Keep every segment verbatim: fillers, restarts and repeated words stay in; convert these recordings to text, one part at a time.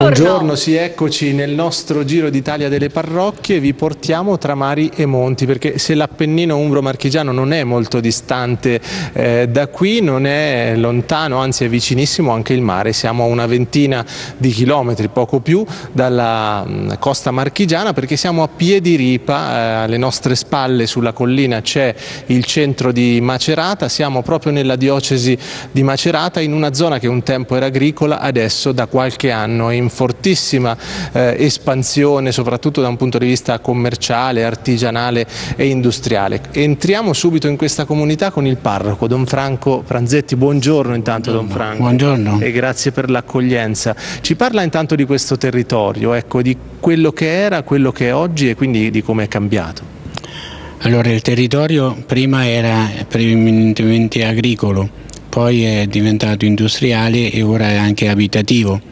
Buongiorno, sì, eccoci nel nostro Giro d'Italia delle parrocchie, vi portiamo tra mari e monti, perché se l'Appennino umbro-marchigiano non è molto distante eh, da qui, non è lontano, anzi è vicinissimo anche il mare. Siamo a una ventina di chilometri, poco più, dalla mh, costa marchigiana, perché siamo a Piediripa, eh, alle nostre spalle sulla collina c'è il centro di Macerata, siamo proprio nella diocesi di Macerata, in una zona che un tempo era agricola, adesso da qualche anno è in fortissima eh, espansione, soprattutto da un punto di vista commerciale, artigianale e industriale. Entriamo subito in questa comunità con il parroco, Don Franco Pranzetti. Buongiorno intanto, Don Franco. Buongiorno. E grazie per l'accoglienza. Ci parla intanto di questo territorio, ecco, di quello che era, quello che è oggi e quindi di come è cambiato. Allora, il territorio prima era prevalentemente agricolo, poi è diventato industriale e ora è anche abitativo.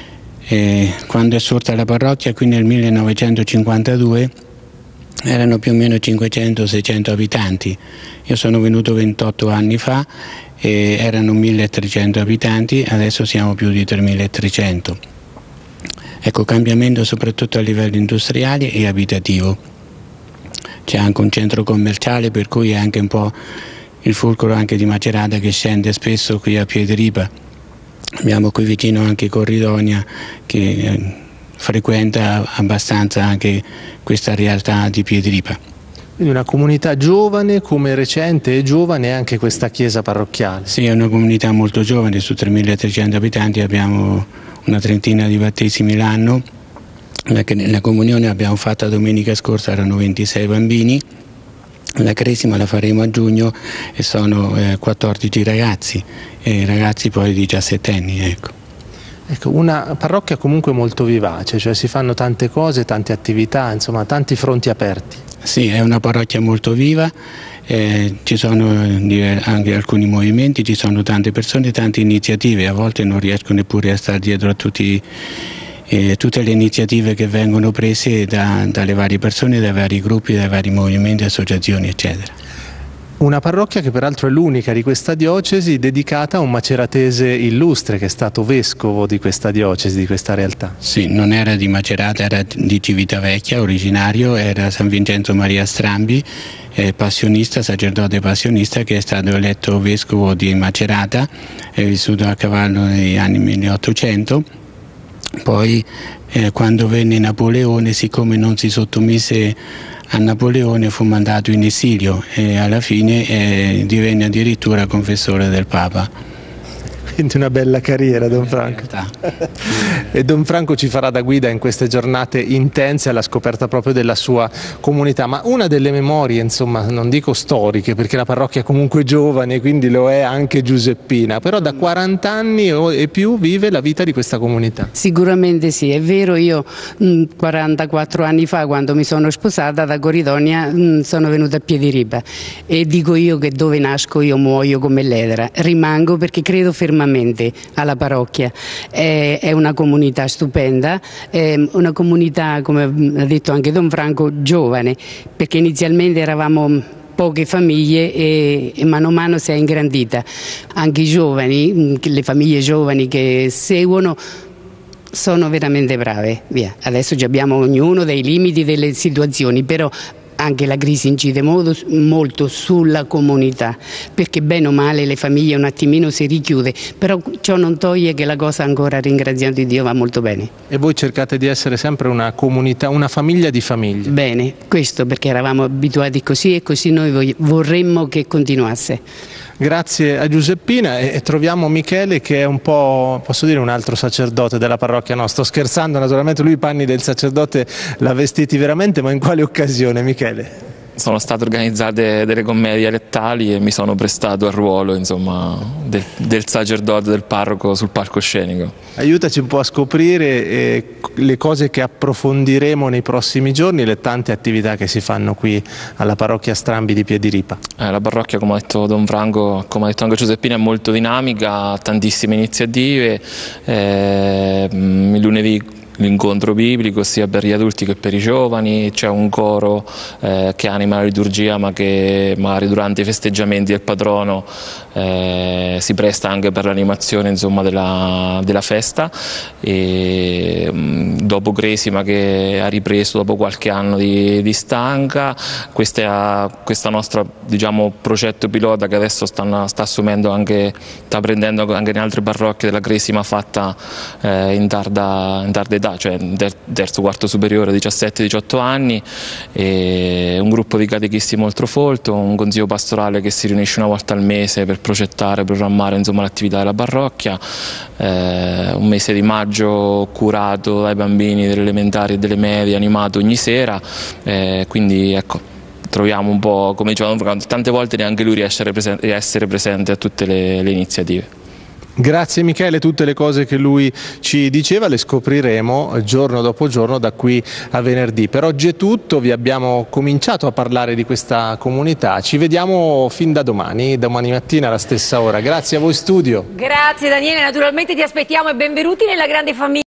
Eh, quando è sorta la parrocchia, qui nel millenovecentocinquantadue, erano più o meno cinquecento seicento abitanti. Io sono venuto ventotto anni fa e erano milletrecento abitanti, adesso siamo più di tremilatrecento. Ecco, cambiamento soprattutto a livello industriale e abitativo. C'è anche un centro commerciale, per cui è anche un po' il fulcro anche di Macerata che scende spesso qui a Piediripa. Abbiamo qui vicino anche Corridonia che eh, frequenta abbastanza anche questa realtà di Piediripa. Quindi una comunità giovane, come recente e giovane anche questa chiesa parrocchiale. Sì, è una comunità molto giovane, su tremilatrecento abitanti abbiamo una trentina di battesimi l'anno. La, la comunione abbiamo fatta domenica scorsa, erano ventisei bambini. La cresima la faremo a giugno e sono eh, quattordici ragazzi e ragazzi poi diciassettenni, ecco. Ecco, una parrocchia comunque molto vivace, cioè si fanno tante cose, tante attività, insomma tanti fronti aperti. Sì, è una parrocchia molto viva, eh, ci sono anche alcuni movimenti, ci sono tante persone, tante iniziative, a volte non riesco neppure a stare dietro a tutti Eh, tutte le iniziative che vengono prese da, dalle varie persone, dai vari gruppi, dai vari movimenti, associazioni, eccetera. Una parrocchia che peraltro è l'unica di questa diocesi dedicata a un maceratese illustre che è stato vescovo di questa diocesi, di questa realtà. Sì, non era di Macerata, era di Civitavecchia, originario, era San Vincenzo Maria Strambi, eh, passionista, sacerdote passionista, che è stato eletto vescovo di Macerata, è vissuto a cavallo negli anni milleottocento. Poi eh, quando venne Napoleone, siccome non si sottomise a Napoleone, fu mandato in esilio e alla fine eh, divenne addirittura confessore del Papa. Quindi una bella carriera, Don Franco. E Don Franco ci farà da guida in queste giornate intense alla scoperta proprio della sua comunità. Ma una delle memorie, insomma, non dico storiche, perché la parrocchia è comunque giovane, quindi lo è anche Giuseppina, però da quaranta anni e più vive la vita di questa comunità. Sicuramente sì, è vero, io mh, quarantaquattro anni fa, quando mi sono sposata da Corridonia, mh, sono venuta a Piediripa e dico io che dove nasco io muoio come l'edera, rimango perché credo fermamente alla parrocchia. È, è una comunità stupenda, è una comunità, come ha detto anche Don Franco, giovane, perché inizialmente eravamo poche famiglie e, e mano a mano si è ingrandita. Anche i giovani, le famiglie giovani che seguono, sono veramente brave. Via. Adesso abbiamo ognuno dei limiti delle situazioni, però anche la crisi incide molto, molto sulla comunità, perché bene o male le famiglie un attimino si richiude, però ciò non toglie che la cosa ancora, ringraziando Dio, va molto bene. E voi cercate di essere sempre una comunità, una famiglia di famiglie? Bene, questo perché eravamo abituati così e così noi vorremmo che continuasse. Grazie a Giuseppina e troviamo Michele che è un po', posso dire, un altro sacerdote della parrocchia. No, sto scherzando, naturalmente lui i panni del sacerdote l'ha vestiti veramente, ma in quale occasione, Michele? Sono state organizzate delle commedie dialettali e mi sono prestato al ruolo, insomma, del, del sacerdote, del parroco sul palcoscenico. Aiutaci un po' a scoprire eh, le cose che approfondiremo nei prossimi giorni, le tante attività che si fanno qui alla parrocchia Strambi di Piediripa. Eh, la parrocchia, come ha detto Don Franco, come ha detto anche Giuseppina, è molto dinamica, ha tantissime iniziative. Eh, il lunedì l'incontro biblico sia per gli adulti che per i giovani, c'è un coro eh, che anima la liturgia ma che magari durante i festeggiamenti del patrono eh, si presta anche per l'animazione, insomma, della, della festa, e dopo Gresima che ha ripreso dopo qualche anno di, di stanca. Questa, questa nostra, diciamo, progetto pilota che adesso stanno, sta assumendo anche, sta prendendo anche in altre parrocchie della Gresima fatta eh, in, tarda, in tarda età, cioè terzo, quarto superiore, diciassette diciotto anni, e un gruppo di catechisti molto folto, un consiglio pastorale che si riunisce una volta al mese per progettare, programmare l'attività della parrocchia, eh, un mese di maggio curato dai bambini delle elementari e delle medie, animato ogni sera, eh, quindi ecco, troviamo un po', come dicevamo, tante volte neanche lui riesce a essere presente a tutte le, le iniziative. Grazie Michele, tutte le cose che lui ci diceva le scopriremo giorno dopo giorno da qui a venerdì. Per oggi è tutto, vi abbiamo cominciato a parlare di questa comunità, ci vediamo fin da domani, domani mattina alla stessa ora. Grazie a voi studio. Grazie Daniele, naturalmente ti aspettiamo e benvenuti nella grande famiglia.